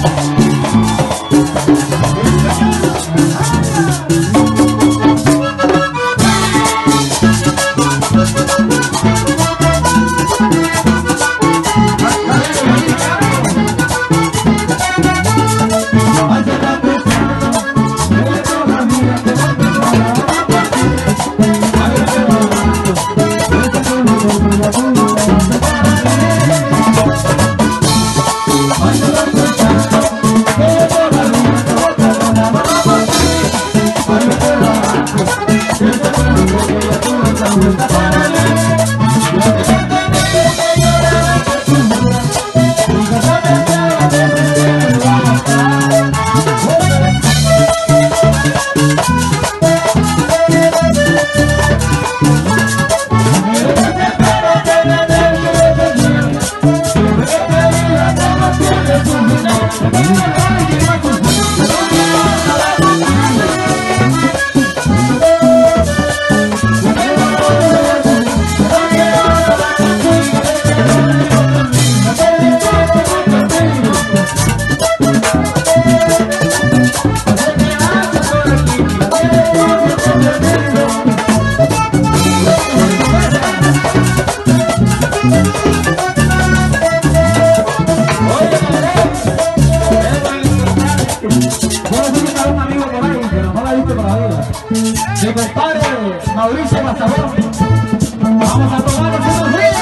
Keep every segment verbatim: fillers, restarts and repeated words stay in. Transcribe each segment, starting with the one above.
Mi compadre Mauricio Mazabón, vamos a tomar unos días.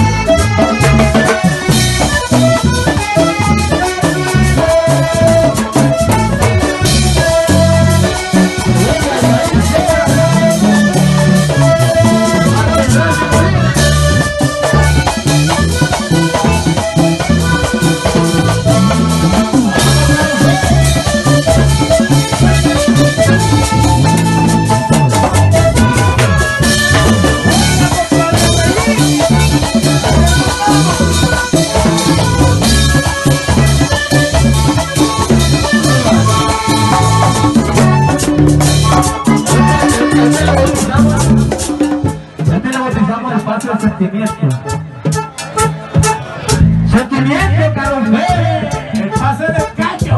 Sentimiento, sentimiento, Carlos Pérez, el pase del cacho.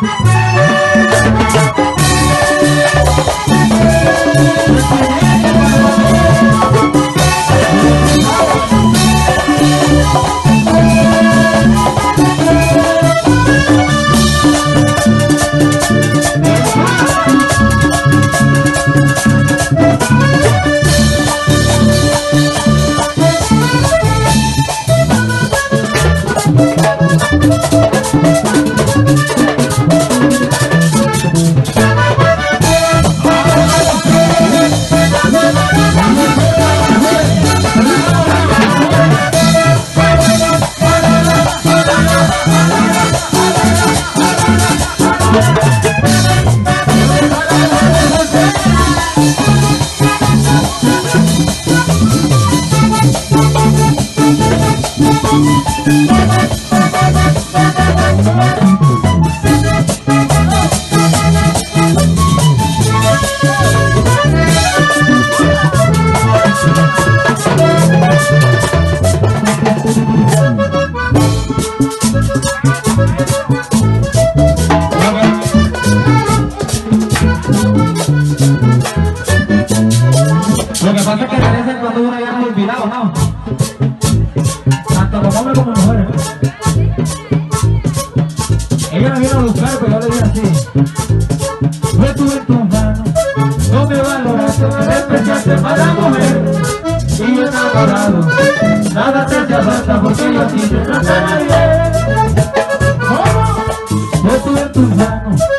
Lo que pasa es que de vez en cuando uno ya no ha olvidado, ¿no? Tanto los hombres como las mujeres. Ella me vino a buscar, pero yo le dije así: yo tuve en tus manos, no me valoraste, me despreciaste para la mujer. Y yo enamorado, nada te hacía falta porque yo a ti te trataba bien. ¿Cómo? Yo tuve en tus manos,